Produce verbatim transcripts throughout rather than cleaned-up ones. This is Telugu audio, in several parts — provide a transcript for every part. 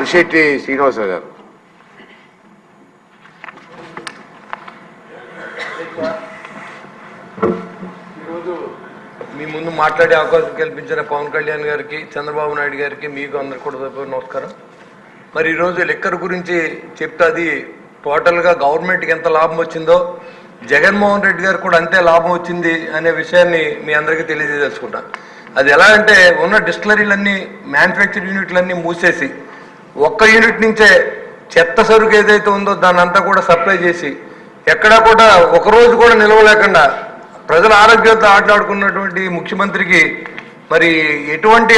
పులిశెట్టి శ్రీనివాసరావు గారు. ఈరోజు మీ ముందు మాట్లాడే అవకాశం కల్పించిన పవన్ కళ్యాణ్ గారికి, చంద్రబాబు నాయుడు గారికి, మీకు అందరికి కూడా నమస్కారం. మరి ఈరోజు లిక్కర్ గురించి చెప్తే అది టోటల్గా గవర్నమెంట్కి ఎంత లాభం వచ్చిందో జగన్మోహన్ రెడ్డి గారు కూడా అంతే లాభం వచ్చింది అనే విషయాన్ని మీ అందరికీ తెలియజేసుకుంటా. అది ఎలా అంటే ఉన్న డిస్టిలరీలన్నీ, మ్యానుఫ్యాక్చర్ యూనిట్లన్నీ మూసేసి ఒక్క యూనిట్ నుంచే చెత్త సరుకు ఏదైతే ఉందో దాన్ని అంతా కూడా సప్లై చేసి ఎక్కడా కూడా ఒకరోజు కూడా నిలవలేకుండా ప్రజల ఆరోగ్యంతో ఆటలాడుకున్నటువంటి ముఖ్యమంత్రికి మరి ఎటువంటి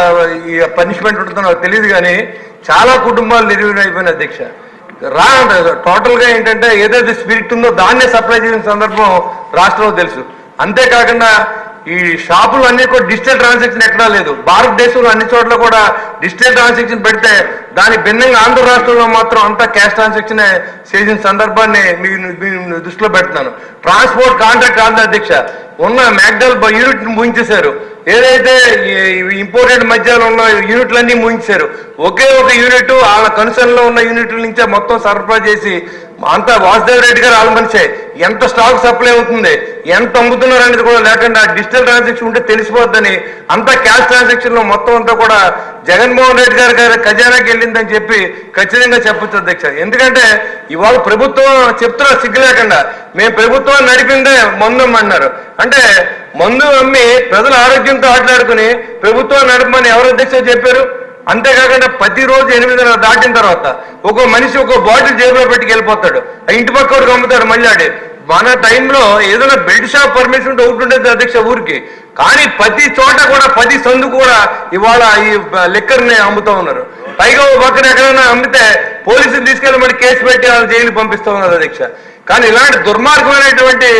పనిష్మెంట్ ఉంటుందో నాకు తెలియదు, కానీ చాలా కుటుంబాలు నిర్వీర్యం అయిపోయిన అధ్యక్ష. రా టోటల్గా ఏంటంటే ఏదైతే స్పిరిట్ ఉందో దాన్నే సప్లై చేసిన సందర్భం రాష్ట్రంలో తెలుసు. అంతేకాకుండా ఈ షాపులు అన్ని కూడా డిజిటల్ ట్రాన్సాక్షన్ ఎక్కడా లేదు. భారతదేశంలో అన్ని చోట్ల కూడా డిజిటల్ ట్రాన్సాక్షన్ పెడితే దాని భిన్నంగా ఆంధ్ర రాష్ట్రంలో మాత్రం అంతా క్యాష్ ట్రాన్సాక్షన్ చేసిన సందర్భాన్ని మీ దృష్టిలో పెడుతున్నాను. ట్రాన్స్పోర్ట్ కాంట్రాక్ట్ ఆంధ్ర అధ్యక్ష ఉన్న మ్యాక్డల్ యూనిట్ ముగించేశారు. ఏదైతే ఇంపోర్టెడ్ మద్యాలు ఉన్న యూనిట్లన్నీ ముగించారు. ఒకే ఒక యూనిట్ వాళ్ళ కన్సర్న్లో ఉన్న యూనిట్ల నుంచే మొత్తం సరఫరా చేసి అంతా వాసుదేవ్ రెడ్డి గారు ఆలోచించే ఎంత స్టాక్ సప్లై అవుతుంది, ఎంత అమ్ముతున్నారు అనేది కూడా లేకుండా డిజిటల్ ట్రాన్సాక్షన్ ఉంటే తెలిసిపోద్దని అంతా క్యాష్ ట్రాన్సాక్షన్ లో మొత్తం అంతా కూడా జగన్మోహన్ రెడ్డి గారి గారి ఖజానాకి వెళ్ళిందని చెప్పి ఖచ్చితంగా చెప్పొచ్చు అధ్యక్ష. ఎందుకంటే ఇవాళ ప్రభుత్వం చెప్తున్నా సిగ్గు లేకుండా మేము ప్రభుత్వం నడిపిందే మందు అమ్మన్నారు. అంటే మందు అమ్మి ప్రజల ఆరోగ్యంతో ఆటలాడుకుని ప్రభుత్వం నడపమని ఎవరు అధ్యక్ష చెప్పారు? అంతేకాకుండా ప్రతిరోజు ఎనిమిదిన్నర దాటిన తర్వాత ఒక మనిషి ఒక బాటిల్ జేబులో పెట్టుకు వెళ్ళిపోతాడు, ఇంటి పక్కడికి అమ్ముతాడు మళ్ళీ ఆడి. మన టైంలో ఏదైనా బెల్ట్ షాప్ పర్మిషన్ ఉంటే ఒకటి ఉండేది అధ్యక్ష ఊరికి, కానీ ప్రతి చోట కూడా ప్రతి సందు కూడా ఇవాళ ఈ లిక్కర్ని అమ్ముతూ ఉన్నారు. పైగా ఓ పక్కన ఎక్కడైనా అమ్మితే పోలీసులు తీసుకెళ్ళి మళ్ళీ కేసు పెట్టి వాళ్ళు జైలు పంపిస్తూ ఉన్నారు అధ్యక్ష. కానీ ఇలాంటి దుర్మార్గమైనటువంటి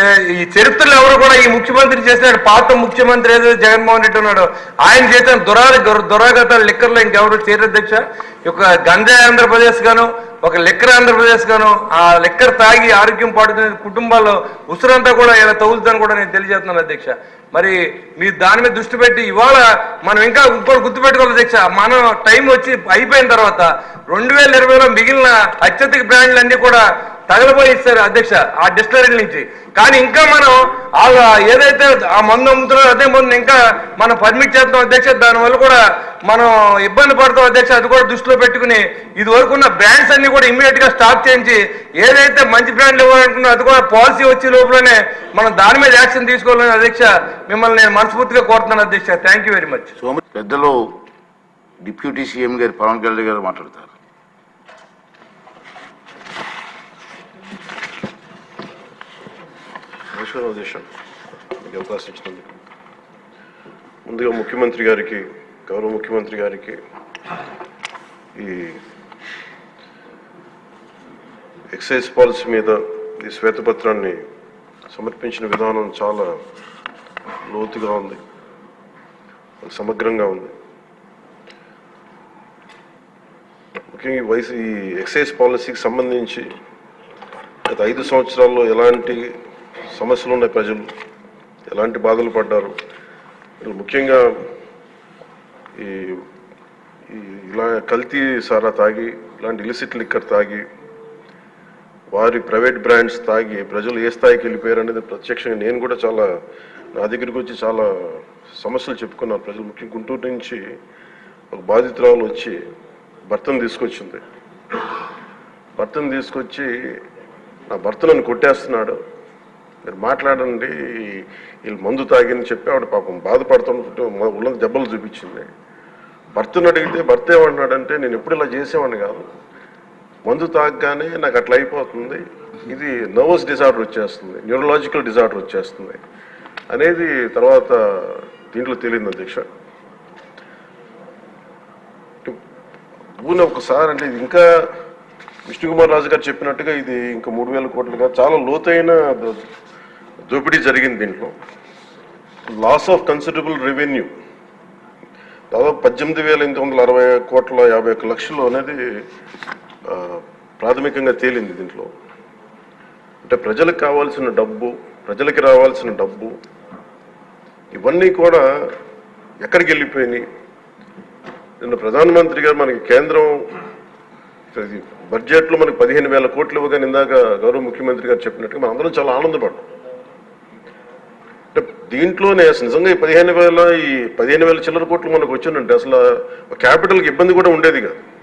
ఈ చరిత్రలో ఎవరు కూడా ఈ ముఖ్యమంత్రి చేసినాడు, పాత ముఖ్యమంత్రి ఏదైతే జగన్మోహన్ రెడ్డి ఉన్నాడో ఆయన చేసిన దురా దురాగతాలు లిక్కర్లో ఇంకెవరు చేయరు అధ్యక్ష. ఒక గంజాయి ఆంధ్రప్రదేశ్ గాను, ఒక లిక్కర్ ఆంధ్రప్రదేశ్ గాను, ఆ లిక్కర్ తాగి ఆరోగ్యం పాడుతున్న కుటుంబాల్లో ఉసురంతా కూడా ఇలా తగులుతుందని కూడా నేను తెలియజేస్తున్నాను అధ్యక్ష. మరి మీరు దాని మీద దృష్టి పెట్టి ఇవాళ మనం ఇంకా ఇంకోటి గుర్తుపెట్టుకోవాలి అధ్యక్ష, మనం టైం వచ్చి అయిపోయిన తర్వాత రెండు వేల ఇరవైలో మిగిలిన అత్యధిక బ్రాండ్లన్నీ కూడా తగలబోయి ఇస్తారు అధ్యక్ష ఆ డిస్టిలరీ నుంచి. కానీ ఇంకా మనం ఏదైతే ఆ మందు అమ్ముతున్నారో అదే మందు ఇంకా మనం పర్మిట్ చేస్తాం అధ్యక్ష. దానివల్ల కూడా మనం ఇబ్బంది పడతాం అధ్యక్ష. అది కూడా దృష్టిలో పెట్టుకుని ఇది వరకు ఉన్న బ్రాండ్స్ అన్ని కూడా ఇమ్మీడియట్ గా స్టాప్ చేయించి ఏదైతే మంచి బ్రాండ్లు ఇవ్వాలనుకున్నా అది కూడా పాలసీ వచ్చే లోపలనే మనం దాని మీద యాక్షన్ తీసుకోవాలని అధ్యక్ష మిమ్మల్ని నేను మనస్ఫూర్తిగా కోరుతున్నాను అధ్యక్ష. Thank you very much. పెద్దలు డిప్యూటీ సీఎం గారు పవన్ కళ్యాణ్ గారు మాట్లాడతారు. అవకాశం ఇచ్చినందుకు ముందుగా ముఖ్యమంత్రి గారికి, గౌరవ ముఖ్యమంత్రి గారికి ఈ ఎక్సైజ్ పాలసీ మీద ఈ శ్వేతపత్రాన్ని సమర్పించిన విధానం చాలా లోతుగా ఉంది, సమగ్రంగా ఉంది. ముఖ్యంగా ఈ వయసు ఈ ఎక్సైజ్ పాలసీకి సంబంధించి గత ఐదు సంవత్సరాల్లో ఎలాంటి సమస్యలు ఉన్నాయి, ప్రజలు ఎలాంటి బాధలు పడ్డారు, ముఖ్యంగా ఈ ఇలా కల్తీ సారా తాగి, ఇలాంటి ఇలిసిట్ లిక్కర్ తాగి, వారి ప్రైవేట్ బ్రాండ్స్ తాగి ప్రజలు ఏ స్థాయికి వెళ్ళిపోయారు అనేది ప్రత్యక్షంగా నేను కూడా చాలా నా దగ్గరికి వచ్చి చాలా సమస్యలు చెప్పుకున్నాను. ప్రజలు ముఖ్యంగా గుంటూరు నుంచి ఒక బాధితురాలు వచ్చి భర్తను తీసుకొచ్చింది. భర్తను తీసుకొచ్చి నా భర్త నన్ను కొట్టేస్తున్నాడు, మీరు మాట్లాడండి, వీళ్ళు మందు తాగిని చెప్పి ఆవిడ పాపం బాధపడుతుంటే ఉన్న దెబ్బలు చూపించింది. భర్తను అడిగితే భర్త ఏమన్నాడంటే నేను ఎప్పుడు ఇలా చేసేవాడిని కాదు, మందు తాగగానే నాకు అట్లా అయిపోతుంది, ఇది నర్వస్ డిజార్డర్ వచ్చేస్తుంది, న్యూరలాజికల్ డిజార్డర్ వచ్చేస్తుంది అనేది తర్వాత దీంట్లో తేలింది అధ్యక్ష. ఊనే ఒకసారి అంటే ఇది ఇంకా విష్ణుకుమార్ రాజు గారు చెప్పినట్టుగా ఇది ఇంకా మూడు వేల కోట్లుగా చాలా లోతైన దోపిడీ జరిగింది. దీంట్లో లాస్ ఆఫ్ కన్సిడరబుల్ రెవెన్యూ దాదాపు పద్దెనిమిది వేల ఎనిమిది వందల అరవై కోట్ల యాభై ఒక్క లక్షలు అనేది ప్రాథమికంగా తేలింది. దీంట్లో అంటే ప్రజలకు కావాల్సిన డబ్బు, ప్రజలకి రావాల్సిన డబ్బు ఇవన్నీ కూడా ఎక్కడికి వెళ్ళిపోయినాయి, నిన్న ప్రధానమంత్రి గారు మనకి కేంద్రం బడ్జెట్లో మనకి పదిహేను వేల కోట్లు ఇవ్వగానే ఇందాక గౌరవ ముఖ్యమంత్రి గారు చెప్పినట్టుగా మనం అందరం చాలా ఆనందపడ్డాం. అంటే దీంట్లోనే అసలు నిజంగా ఈ పదిహేను వేల ఈ పదిహేను వేల చిల్లర కోట్లు మనకు వచ్చిందంటే అసలు క్యాపిటల్కి ఇబ్బంది కూడా ఉండేది కాదు.